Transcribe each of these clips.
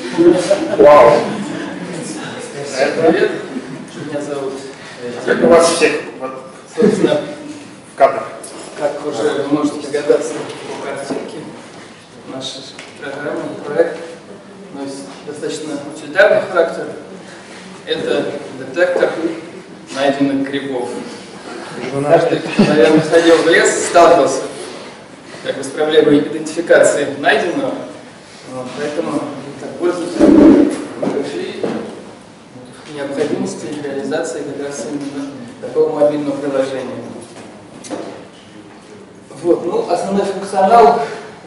Вау! Привет, меня зовут Как у вас всех вот, собственно, в кадрах? как уже вы можете догадаться по картинке, наш программный проект носит достаточно утилитарный характер. Это детектор найденных грибов. Каждый, кто, наверное, ходил в лес, сталкивался с проблемой идентификации найденного. Поэтому так пользуются и необходимости реализации как раз именно такого мобильного приложения. Вот, ну, основной функционал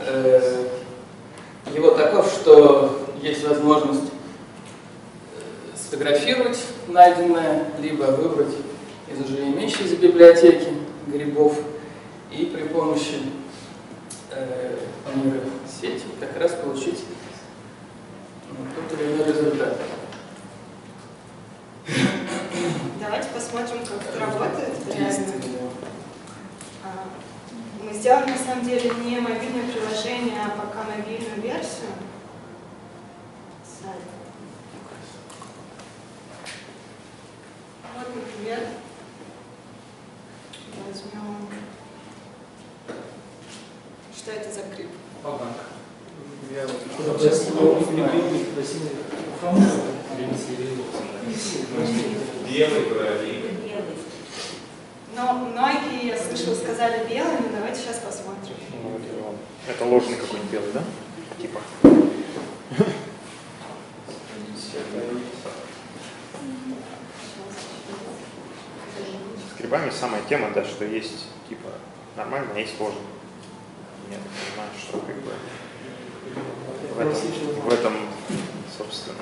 его таков, что есть возможность сфотографировать найденное, либо выбрать из уже имеющейся библиотеки грибов и при помощи нейросети как раз получить тот или иной результат. Давайте посмотрим, как это работает реально. Мы сделали на самом деле не мобильное приложение, а пока мобильную версию сайта. Вот, например, возьмем. Что это за гриб? Белый воробей. Но многие, я слышала, сказали белый, но давайте сейчас посмотрим. Это ложный какой-нибудь белый, да? Типа. С грибами самая тема, да, что есть типа нормально, а есть ложный. Я так понимаю, что как бы в этом собственно.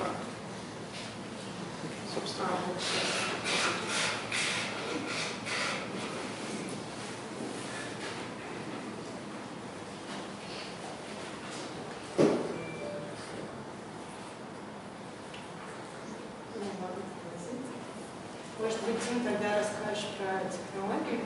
Может быть, Тим, тогда расскажешь про технологии?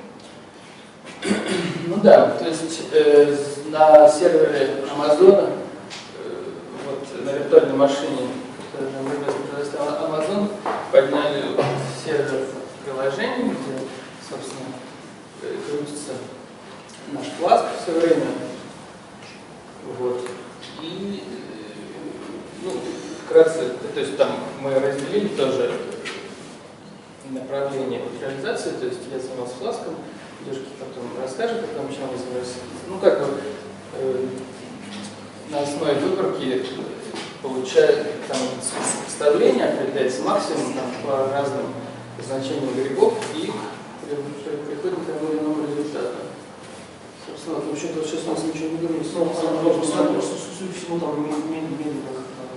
Ну да, то есть на сервере Амазона, вот на виртуальной машине, которую нам предоставил Amazon, подняли сервер приложений, где, собственно, крутится наш Flask все время. Вот. И, ну, вкратце, то есть там мы разделили тоже направление реализации, то есть я занимался Flask, девушки потом расскажет, о том, чем мы занимаемся. Ну, как бы на основе выборки получает там составление, определяется максимум там, по разным значениям грибов и приходим к тому или иному результату. Собственно, вообще-то сейчас у нас ничего не говорит. Просто судя по всему там медленно.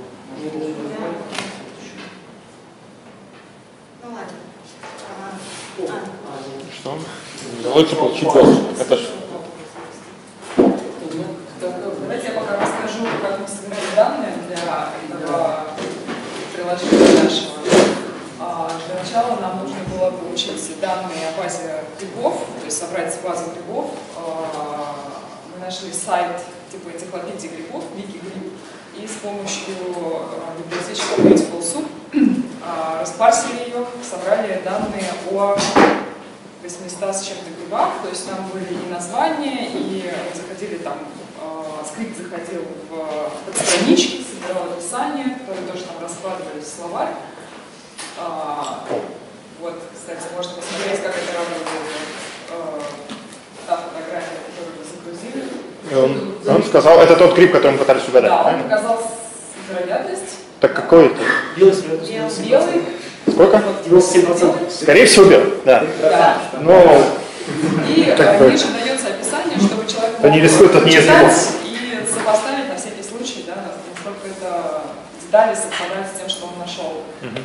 Ну ладно. Что? Лучше получить больше. Это ж. Давайте я пока расскажу, как мы собираем данные для этого приложения нашего. Для начала нам нужно было получить данные о базе грибов, то есть собрать базу грибов. Мы нашли сайт типа энциклопедии грибов, Wikigриб, и с помощью библиотечки Beautiful Soup распарсили ее, собрали данные о 800 с чем-то грибах, то есть там были и названия, и заходили там, скрипт заходил в подстранички, собирал описание, которые тоже там раскладывались в словарь. Вот, кстати, можно посмотреть, как это работает. Та фотография, которую мы загрузили. Он сказал, это тот гриб, который мы пытались угадать. Да, он показал вероятность. Так какой это? Белый. Сколько? 97%. Скорее всего, белый. Да. Да. Но И ниже дается описание, чтобы человек мог читать и сопоставить на всякий случай, да, насколько это детали совпадают с тем, что он нашел.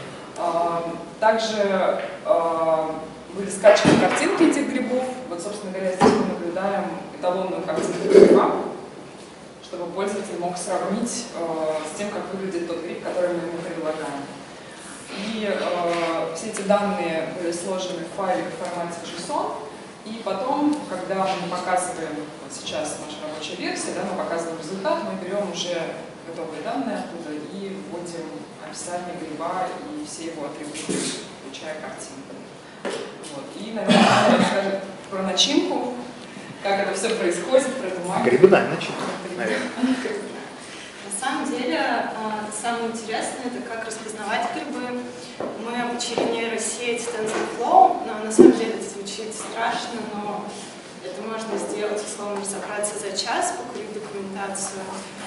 Также были скачаны картинки этих грибов. Вот, собственно говоря, здесь мы наблюдаем эталонную картинку гриба, чтобы пользователь мог сравнить с тем, как выглядит тот гриб, который мы ему предлагаем. И все эти данные были сложены в файле в формате JSON. И потом, когда мы показываем, вот сейчас наша рабочая версия, да, мы показываем результат, мы берем уже готовые данные оттуда и вводим описание гриба и все его атрибуты, включая картинку. Вот. И, наверное, Аня расскажет про начинку, как это все происходит, про эту магию. Грибная начинка, наверное. На самом деле, самое интересное, это как распознавать грибы. Мы обучили нейросеть TensorFlow, но на самом деле это звучит страшно, но это можно сделать, условно, разобраться за час, покурить документацию.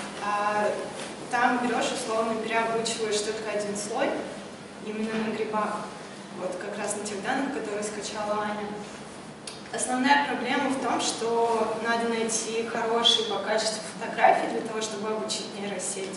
Там берешь, условно, переобучиваешь только один слой, именно на грибах, вот как раз на тех данных, которые скачала Аня. Основная проблема в том, что надо найти хорошие по качеству фотографии для того, чтобы обучить нейросеть.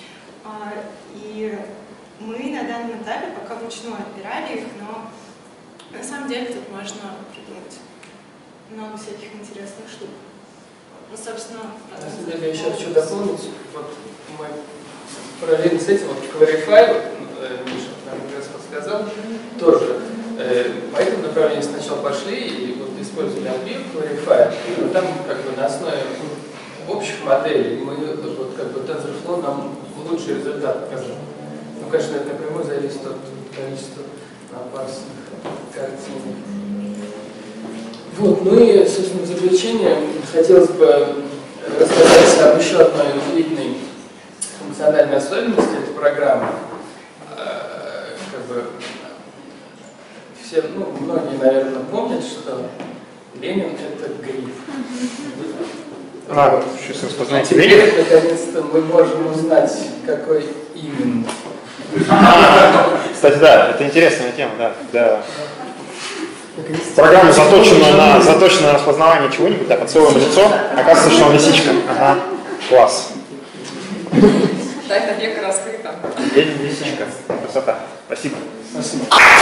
И мы на данном этапе пока вручную отбирали их, но на самом деле тут можно придумать много всяких интересных штук. Ну, собственно, на самом деле я еще хочу дополнить. Вот мы параллельно с этим, вот Clarify, Миша нам как раз подсказал, тоже по этому направлению сначала пошли и вот использовали API Clarify, но там как бы на основе общих моделей мы вот как бы TensorFlow нам лучший результат показал. Ну, конечно, это напрямую зависит от количества напарсных картинок. Вот, ну и, собственно, в заключение хотелось бы рассказать об еще одной удивительной функциональной особенности этой программы. Как бы все, ну, многие, наверное, помнят, что Ленин — это гриб. Сейчас распознаете Теперь, Ленина. наконец-то, мы можем узнать, какой именно. Кстати, да, это интересная тема, да. Программа заточена на распознавание чего-нибудь, да, поцелуем лицо, оказывается, что он лисичка. Ага, класс. Тайна века раскрыта. Лисичка. Красота. Спасибо. Спасибо.